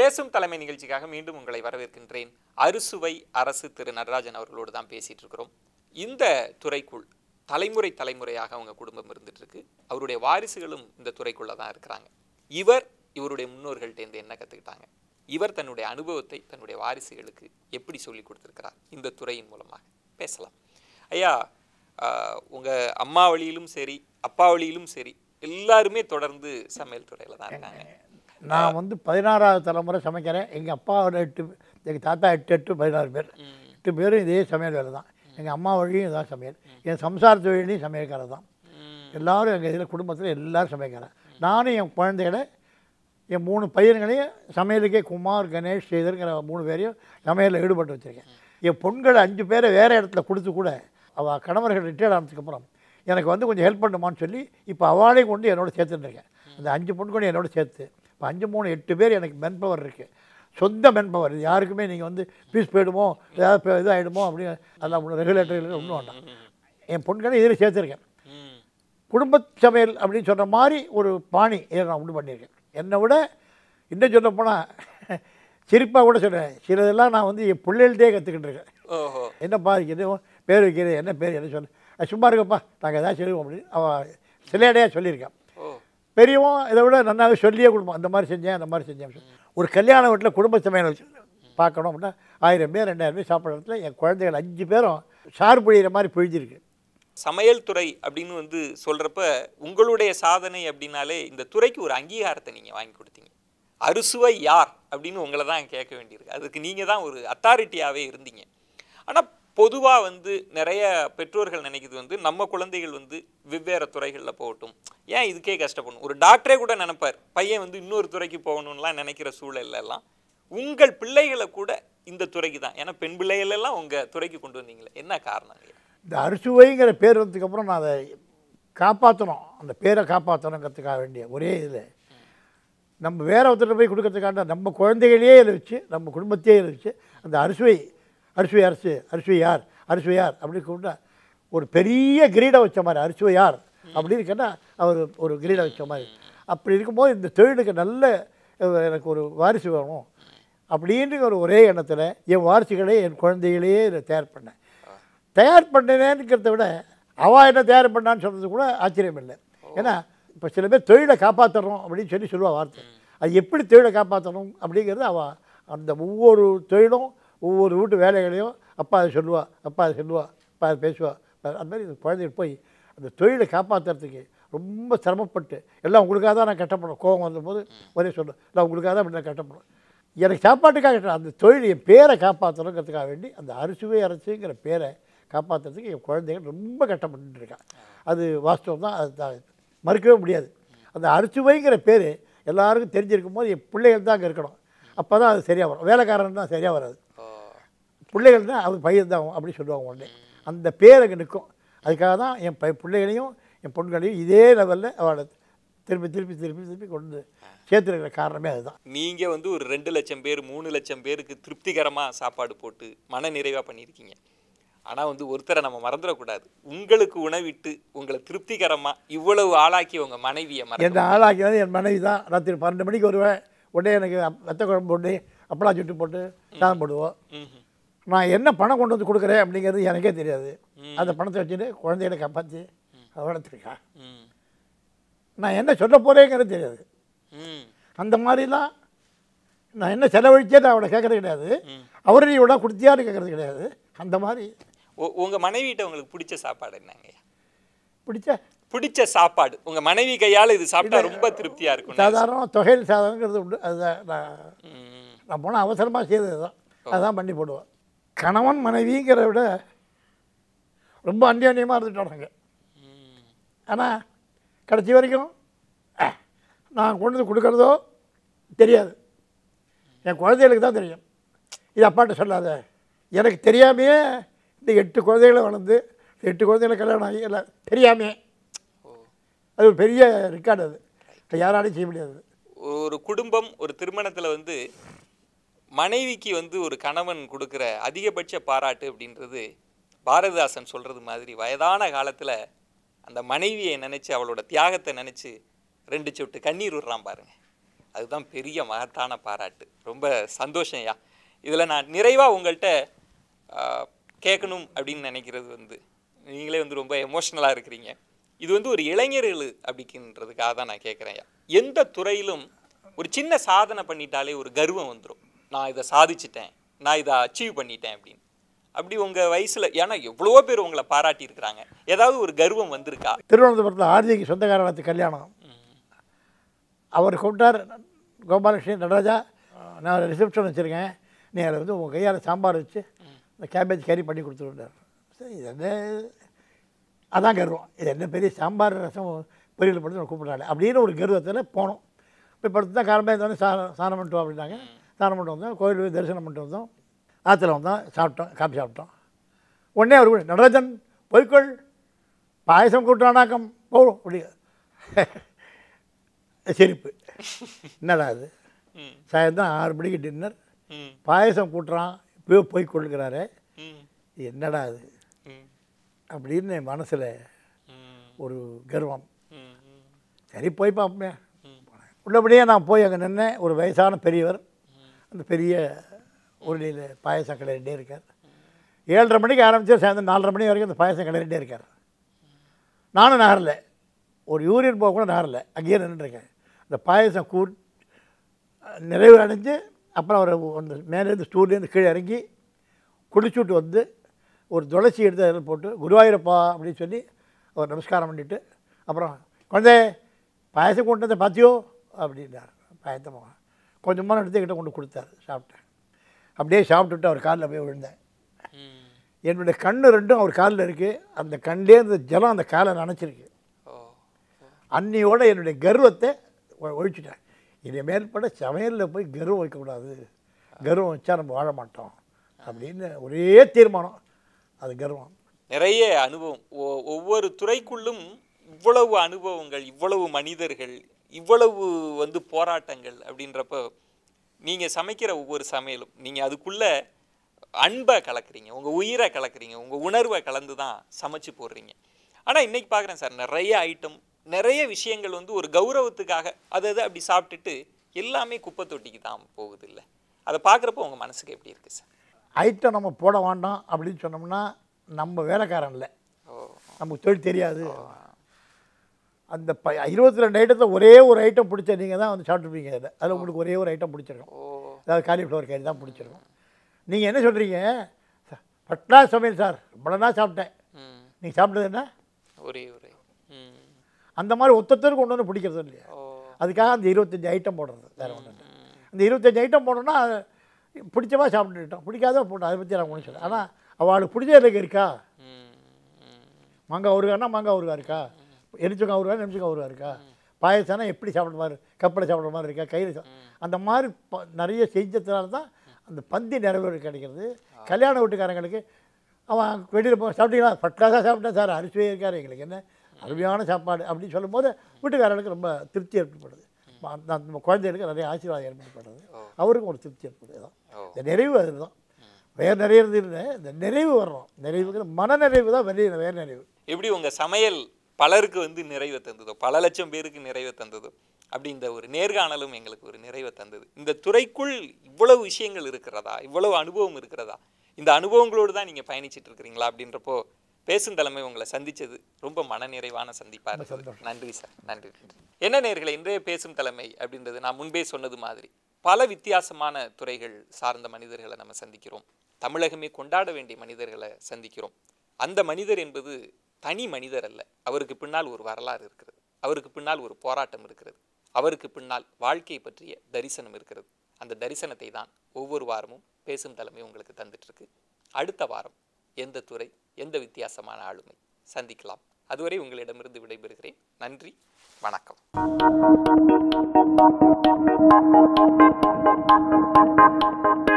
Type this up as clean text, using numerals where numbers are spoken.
பேசும் தலைமை நிகழ்ச்சிக்காக மீண்டும் உங்களை வரவேற்கின்றேன். அறுசுவை அரசு திரு நடராஜன் அவர்களோடு தான் பேசிட்டு இருக்கிறோம். இந்த துறைக்குள் தலைமுறையாக அவங்க குடும்பம் இருந்துட்டு இருக்கு. அவருடைய வாரிசுகளும் இந்த துறைக்குள்ள தான் இருக்கிறாங்க. இவருடைய முன்னோர்கள்ட்டேருந்து என்ன கற்றுக்கிட்டாங்க, இவர் தன்னுடைய அனுபவத்தை தன்னுடைய வாரிசுகளுக்கு எப்படி சொல்லி கொடுத்துருக்கிறார், இந்த துறையின் மூலமாக பேசலாம். ஐயா, உங்கள் அம்மா வழியிலும் சரி அப்பா வழியிலும் சரி எல்லாருமே தொடர்ந்து சமையல் துறையில் தான் இருக்காங்க. நான் 16வது தலைமுறை சமைக்கிறேன். எங்கள் அப்பாவோட 8, எங்கள் தாத்தா 8 16 பேர், 8 பேரும் இதே சமையல் வேலை தான். எங்கள் அம்மா வழியும் இதான் சமையல், என் சம்சார தொழிலையும் சமையல்காரர் தான். எல்லோரும் எங்கள் இதில் குடும்பத்தில் எல்லோரும் சமைக்கிறேன். நானும் என் குழந்தைகளை, என் 3 பையன்களையும் சமையலுக்கே குமார், கணேஷ், ஸ்ரீதர்ங்கிற 3 பேரையும் சமையலில் ஈடுபட்டு வச்சுருக்கேன். என் பொண்களை 5 பேரை வேறு இடத்துல கொடுத்து கூட அவள் கணவர்கள் ரிட்டையர்ட் ஆனதுக்கப்புறம் எனக்கு கொஞ்சம் ஹெல்ப் பண்ணுமான்னு சொல்லி இப்போ அவளையும் கொண்டு என்னோட சேர்த்துட்டுருக்கேன். அந்த 5 பொண்ணுகளையும் என்னோட சேர்த்து இப்போ 5 3 8 பேர் எனக்கு மென் பவர் இருக்குது. சொந்த மென் பவர். இது யாருக்குமே நீங்கள் பீஸ் போயிடுமோ ஏதாவது இதாகிடுமோ அப்படின்னு அதெல்லாம் ரெகுலேட்டர்கள் ஒன்றும் வேண்டாம். என் பொண்களை இதில் சேர்த்துருக்கேன். குடும்ப சமையல் அப்படின்னு சொன்ன மாதிரி ஒரு பாணி இதை நான் உண்டு பண்ணியிருக்கேன். என்னை விட இன்னும் சொல்ல போனால் சிரிப்பாக கூட சொல்கிறேன், சிலதெல்லாம் நான் என் பிள்ளைகள்டே கற்றுக்கிட்டு இருக்கேன். என்னப்பா இது பேர் வைக்கிறது, என்ன பேர், என்ன சொல்ல, சும்மா இருக்கப்பா நாங்கள் எதாவது சொல்லுவோம் அப்படின்னு அவள் சிலையடையாக சொல்லியிருக்கேன். பெரியவும் இதை விட நன்னாவே சொல்லியே கொடுப்போம், அந்த மாதிரி செஞ்சேன் அந்த மாதிரி செஞ்சேன். ஒரு கல்யாண வீட்டில் குடும்ப சமையல் பார்க்கணும் அப்படின்னா 1000 பேர் 2000 பேர் சாப்பிட்ற இடத்துல என் குழந்தைகள் 5 பேரும் சாறு பொழிகிற மாதிரி பொழிஞ்சிருக்கு. சமையல் துறை அப்படின்னு சொல்கிறப்ப உங்களுடைய சாதனை அப்படின்னாலே இந்த துறைக்கு ஒரு அங்கீகாரத்தை நீங்கள் வாங்கி கொடுத்தீங்க. அறுசுவை யார் அப்படின்னு உங்களை தான் கேட்க வேண்டியிருக்கு. அதுக்கு நீங்கள் தான் ஒரு அத்தாரிட்டியாகவே இருந்தீங்க. ஆனால் பொதுவாக நிறைய பெற்றோர்கள் நினைக்கிறது நம்ம குழந்தைகள் வெவ்வேறு துறைகளில் போகட்டும், ஏன் இதுக்கே கஷ்டப்படணும். ஒரு டாக்டரே கூட நினைப்பார் பையன் இன்னொரு துறைக்கு போகணும்லாம் நினைக்கிற சூழல்லாம் உங்கள் பிள்ளைகளை கூட இந்த துறைக்கு தான், ஏன்னா பெண் பிள்ளைகள் எல்லாம் உங்கள் துறைக்கு கொண்டு வந்தீங்களே, என்ன காரணம்? இந்த அறுசுவைங்கிற பேர் வந்ததுக்கப்புறம் நான் அதை காப்பாற்றணும், அந்த பேரை காப்பாற்றணுங்கிறதுக்காக வேண்டிய ஒரே இதில் நம்ம வேற ஒருத்தர் போய் கொடுக்கறதுக்காண்ட நம்ம குழந்தைகளையே வச்சு நம்ம குடும்பத்தையே வச்சு அந்த அறுசுவை அரசு, அறுசுவையார் அப்படின்னு கூப்பிட்டா ஒரு பெரிய கிரீடை வச்ச மாதிரி, அறுசுவையார் அப்படின்னு கேட்டால் அவர் ஒரு கிரீடை வச்ச மாதிரி. அப்படி இருக்கும்போது இந்த தொழிலுக்கு நல்ல எனக்கு ஒரு வாரிசு வேணும் அப்படின்ற ஒரே எண்ணத்தில் என் வாரிசுகளே என் குழந்தைகளையே இதை தயார் பண்ணேங்கிறத விட அவள் என்ன தயார் பண்ணான்னு சொல்கிறது கூட ஆச்சரியம் இல்லை. ஏன்னா இப்போ சில பேர் தொழிலை காப்பாற்றணும் அப்படின்னு சொல்லுவாள் வார்த்தை. அது எப்படி தொழிலை காப்பாற்றணும் அப்படிங்கிறது அவள் அந்த ஒவ்வொரு தொழிலும் ஒவ்வொரு வீட்டு வேலைகளையும் அப்பா அதை சொல்லுவா, அப்பா அதை பேசுவா. அந்த மாதிரி இந்த குழந்தைகள் போய் அந்த தொழிலை காப்பாற்றுறதுக்கு ரொம்ப சிரமப்பட்டு எல்லாம் உங்களுக்காக தான் நான் கட்டப்படும். கோபம் வந்தபோது ஒரே சொல்லுவேன், இல்லை உங்களுக்காக தான் அப்படி நான் கட்டப்படும். எனக்கு சாப்பாட்டுக்காக கட்டணும், அந்த தொழில் என் பேரை காப்பாற்றணுங்கிறதுக்காக வேண்டி அந்த அறுசுவை அரசுங்கிற பேரை காப்பாற்றுறதுக்கு என் குழந்தைகள் ரொம்ப கட்டப்பட்டுருக்கான். அது வாஸ்தவம் தான், அது மறுக்கவே முடியாது. அந்த அறுசுவைங்கிற பேர் எல்லாருக்கும் தெரிஞ்சிருக்கும் போது என் பிள்ளைகள் தான் அங்கே இருக்கணும். அப்போ தான் அது சரியாக வரும். வேலைக்காரன் தான் சரியாக வராது, பிள்ளைகள் தான் அது பையன் தான் அப்படி சொல்லுவாங்க. உடனே அந்த பேர் அங்கே நிற்கும். அதுக்காக தான் என் பிள்ளைகளையும் என் பொண்களையும் இதே லெவலில் அவளை திருப்பி கொண்டு சேர்த்துருக்கிற காரணமே அதுதான். நீங்கள் ஒரு 2 லட்சம் பேர் 3 லட்சம் பேருக்கு திருப்திகரமாக சாப்பாடு போட்டு மன நிறைவாக பண்ணியிருக்கீங்க. ஆனால் ஒருத்தரை நம்ம மறந்துடக்கூடாது, உங்களுக்கு உணவிட்டு உங்களை திருப்திகரமாக இவ்வளவு ஆளாக்கி உங்கள் மனைவியை என்ன ஆளாக்கினது என் மனைவி தான். ராத்திரி 12 மணிக்கு வருவேன், உடனே எனக்கு வெத்த குழம்பு போட்டு அப்பளா சுட்டு போட்டு சாதம் போடுவோம். நான் என்ன பணம் கொண்டு வந்து கொடுக்குறேன் அப்படிங்கிறது எனக்கே தெரியாது. அந்த பணத்தை வச்சுட்டு குழந்தைகளை காப்பாற்றி வளர்த்துருக்கா. நான் என்ன சொல்ல போகிறேங்கிறது தெரியாது. அந்த மாதிரிலாம் நான் என்ன செலவழிச்சே நான் அவளை கேட்குறது கிடையாது, அவரை இவ்வளோ கொடுத்தியான்னு கேட்குறது கிடையாது. அந்த மாதிரி. உங்கள் மனைவிகிட்ட உங்களுக்கு பிடிச்ச சாப்பாடு என்னங்க? பிடிச்ச சாப்பாடு உங்கள் மனைவி கையால் இது சாப்பிட்டா ரொம்ப திருப்தியாக இருக்கும். சாதாரண தொகையில் சாதம்ங்கிறது உண்டு. அதுதான் நான் போனால் அவசரமாக செய்தது தான், அதுதான் பண்ணி போடுவேன். கணவன் மனைவிங்கிறத விட ரொம்ப அந்யோன்யமாக இருந்துட்டாங்க. ஆனால் கடைசி வரைக்கும் நான் கொண்டு வந்து கொடுக்குறதோ தெரியாது, என் குழந்தைகளுக்கு தான் தெரியும். இது அப்பாட்ட சொல்லாத, எனக்கு தெரியாமையே இந்த 8 குழந்தைகளை வளர்ந்து 8 குழந்தைகளை கல்யாணம் ஆகி எல்லாம் தெரியாமே. அது ஒரு பெரிய ரெக்கார்டு, அது யாராலையும் செய்ய முடியாது. ஒரு குடும்பம் ஒரு திருமணத்தில் மனைவிக்கு ஒரு கணவன் கொடுக்குற அதிகபட்ச பாராட்டு அப்படின்றது பாரதிதாசன் சொல்கிறது மாதிரி வயதான காலத்தில் அந்த மனைவியை நினச்சி அவளோட தியாகத்தை நினச்சி 2 சொட்டு கண்ணீர் விடுறான் பாருங்க. அதுதான் பெரிய மகத்தான பாராட்டு. ரொம்ப சந்தோஷம் ஐயா. இதில் நான் நிறைவாக உங்கள்கிட்ட கேட்கணும் அப்படின்னு நினைக்கிறது வந்து, நீங்களே வந்து ரொம்ப எமோஷ்னலாக இருக்கிறீங்க. இது வந்து ஒரு இளைஞர்கள் அப்படின்றதுக்காக தான் நான் கேட்குறேன் ஐயா. எந்த துறையிலும் ஒரு சின்ன சாதனை பண்ணிட்டாலே ஒரு கர்வம் வந்துடும். நான் இதை சாதிச்சிட்டேன், நான் இதை அச்சீவ் பண்ணிட்டேன் அப்படின்னு. அப்படி உங்கள் வயசில், ஏன்னா எவ்வளவோ பேர் உங்களை பாராட்டி இருக்கிறாங்க, ஏதாவது ஒரு கர்வம் வந்திருக்கா? திருவனந்தபுரத்தில் ஆர்ஜிக்கு சொந்தக்காரத்து கல்யாணம். அவர் கூப்பிட்டார், கோபாலகிருஷ்ணன், நடராஜா நான் ரிசப்ஷன் வச்சுருக்கேன், நீ அதில் வந்து உங்கள் கையால் சாம்பார் வச்சு இந்த கேபேஜ் கேரி பண்ணி கொடுத்துருந்தார். சரி, இது என்ன, அதான் கர்வம். இது என்ன பெரிய சாம்பார் ரசம் பொரியல் பண்ணி நான் கூப்பிட்றாங்க அப்படின்னு ஒரு கர்வத்தில் போனோம். போய் படுத்து தான் காலமே இருந்தோடனே ஸ்நானம் பண்ணிட்டு அப்படின்னாங்க. ஸ்நானம் பண்ணிட்டு வந்தோம், கோயில் தரிசனம் பண்ணிட்டு வந்தோம், ஆற்றுல வந்தோம், சாப்பிட்டோம், காப்பி சாப்பிட்டோம். உடனே அவர் கூட, நடராஜன் போய்க்கொள், பாயசம் கூட்டுறானாக்கம் போ அப்படி. சிரிப்பு. என்னடா அது, சாயந்தரம் 6 மணிக்கு டின்னர், பாயசம் கூட்டுறான், இப்போ போய் கொள்ளுக்கிறாரு, என்னடா அது அப்படின்னு மனசில் ஒரு கர்வம். சரி போய் பார்ப்போமே. உள்ளபடியே நான் போய் அங்கே நின்னேன். ஒரு வயசான பெரியவர், அந்த பெரிய உருளியில் பாயசம் கிளறிட்டே இருக்கார். 7:30 மணிக்கு ஆரம்பித்து சாயந்தரம் 4:30 மணி வரைக்கும் அந்த பாயசம் கிளறிட்டே இருக்கார். நானும் நகரல, ஒரு யூரியன் போக கூட நகரல, அங்கேயே நின்றுருக்கேன். அந்த பாயசம் நிறைவு அடைஞ்சு அப்புறம் அவர் அந்த மேலேருந்து ஸ்டூல்லேருந்து கீழே இறங்கி குடிச்சுட்டு வந்து ஒரு துளசி எடுத்து அதில் போட்டு குருவாயூரப்பா அப்படின்னு சொல்லி அவர் நமஸ்காரம் பண்ணிவிட்டு, அப்புறம் குழந்தை பாயசம் கொண்டு வந்து பார்த்தியோ அப்படின்னார். பாயசமாக கொஞ்சமாக எடுத்துக்கிட்ட கொண்டு கொடுத்தாரு. சாப்பிட்டேன். அப்படியே சாப்பிட்டுட்டு அவர் காலில் போய் விழுந்தேன். என்னுடைய கண்ணு ரெண்டும் அவர் காலில் இருக்குது. அந்த கண்ணிலே இந்த ஜலம் அந்த காலை நனைச்சிருக்கு. அன்னியோடு என்னுடைய கர்வத்தை ஒழிச்சுட்டேன். இதை மேற்பட சமையலில் போய் கர்வம் வைக்கக்கூடாது, கர்வம் வச்சா நம்ம வாழ மாட்டோம் அப்படின்னு ஒரே தீர்மானம். அது கர்வம். நிறைய அனுபவம், ஒவ்வொரு துறைக்குள்ளும் இவ்வளவு அனுபவங்கள், இவ்வளவு மனிதர்கள், இவ்வளவு வந்து போராட்டங்கள் அப்படின்றப்ப நீங்கள் சமைக்கிற ஒவ்வொரு சமையலும் நீங்கள் அதுக்குள்ளே அன்பை கலக்குறீங்க, உங்கள் உயிரை கலக்குறீங்க, உங்கள் உணர்வை கலந்து தான் சமைச்சு போடுறீங்க. ஆனால் இன்றைக்கி பார்க்குறேன் சார், நிறைய ஐட்டம், நிறைய விஷயங்கள் வந்து ஒரு கௌரவத்துக்காக அது அப்படி சாப்பிட்டுட்டு எல்லாமே குப்பை தொட்டிக்கு தான் போகுது இல்லை? அதை பார்க்குறப்போ உங்கள் மனசுக்கு எப்படி இருக்குது சார்? ஐட்டம் நம்ம போட வேண்டாம் அப்படின்னு சொன்னோம்னா நம்ம வேலைக்காரன் இல்லை, நமக்கு தொழில் தெரியாது. அந்த 22 ஐட்டத்தில் ஒரே ஒரு ஐட்டம் பிடிச்ச நீங்கள் தான் வந்து சாப்பிட்ருப்பீங்க. அதில் உங்களுக்கு ஒரே ஒரு ஐட்டம் பிடிச்சிருக்கும், அதாவது காலிஃப்ளவர் கறி தான் பிடிச்சிருக்கும். நீங்கள் என்ன சொல்கிறீங்க, பட்னா சமையல் சார் இவ்வளோ தான் சாப்பிட்டேன், நீங்கள் சாப்பிட்டது என்ன ஒரே அந்த மாதிரி ஒத்தத்தருக்கு கொண்டு வந்து பிடிக்கிறது இல்லையா? அதுக்காக அந்த 25 ஐட்டம் போடுறது வேறு ஒன்று. அந்த 25 ஐட்டம் போடணும்னா பிடிச்சவா சாப்பிட்டுட்டோம், பிடிக்காத போட்டோம், அதை பற்றி நான் ஒன்று சொல்லுவேன். ஆனால் அவளுக்கு பிடிச்ச எனக்கு இருக்கா, மாங்காய் ஊறுகாய்னா மாங்காய் ஊறுகாய் இருக்கா, எரிச்சங்காய் ஊறுகாய் நெரிச்சங்காய் ஊறுகாய் இருக்கா, பாயசம்னா எப்படி சாப்பிட்ற மாதிரி கப்பலை சாப்பிட்ற மாதிரி இருக்கா, கையில் அந்த மாதிரி நிறைய செஞ்சதுனால தான் அந்த பந்தி நிறைவேறு கிடைக்கிறது. கல்யாண வீட்டுக்காரங்களுக்கு அவன் வெளியில் போய் சாப்பிட்டீங்களா, ஃபர்ஸ்ட் சாப்பிட்டேன் சார், அரிசுவே இருக்கார், எங்களுக்கு என்ன அருமையான சாப்பாடு அப்படின்னு சொல்லும்போது வீட்டுக்காரர்களுக்கு ரொம்ப திருப்தி ஏற்படுது. நம்ம குழந்தைகளுக்கு நிறைய ஆசீர்வாதம் ஏற்படுறது, அவருக்கும் ஒரு திருப்தி ஏற்படுது. தான் இந்த நிறைவு அதுதான், வேறு நிறையிறது இல்லை, இந்த நிறைவு வர்றோம். நிறைவுங்கிற மன நிறைவு தான் வேறு நிறைவு. எப்படி உங்கள் சமையல் பலருக்கு வந்து நிறைவை தந்ததோ, பல லட்சம் பேருக்கு நிறைவை தந்ததோ, அப்படி இந்த ஒரு நேர்காணலும் எங்களுக்கு ஒரு நிறைவை தந்தது. இந்த துறைக்குள் இவ்வளவு விஷயங்கள் இருக்கிறதா, இவ்வளவு அனுபவம் இருக்கிறதா, இந்த அனுபவங்களோடு தான் நீங்கள் பயணிச்சுட்டு இருக்கிறீங்களா அப்படின்றப்போ பேசும் தலைமை உங்களை சந்தித்தது ரொம்ப மனநிறைவான சந்திப்பாக இருக்குது. நன்றி சார், நன்றி. என்ன நேயர்களே, இன்றைய பேசும் தலைமை அப்படின்றது நான் முன்பே சொன்னது மாதிரி பல வித்தியாசமான துறைகள் சார்ந்த மனிதர்களை நம்ம சந்திக்கிறோம். தமிழகமே கொண்டாட வேண்டிய மனிதர்களை சந்திக்கிறோம். அந்த மனிதர் என்பது தனி மனிதர் அல்ல, அவருக்கு பின்னால் ஒரு வரலாறு இருக்கிறது, அவருக்கு பின்னால் ஒரு போராட்டம் இருக்கிறது, அவருக்கு பின்னால் வாழ்க்கை பற்றிய தரிசனம் இருக்கிறது. அந்த தரிசனத்தை தான் ஒவ்வொரு வாரமும் பேசும் தலைமை உங்களுக்கு தந்துட்டுருக்கு. அடுத்த வாரம் எந்த துறை, எந்த வித்தியாசமான ஆளுமை சந்திக்கலாம். அதுவரை உங்களிடமிருந்து விடைபெறுகிறேன். நன்றி, வணக்கம்.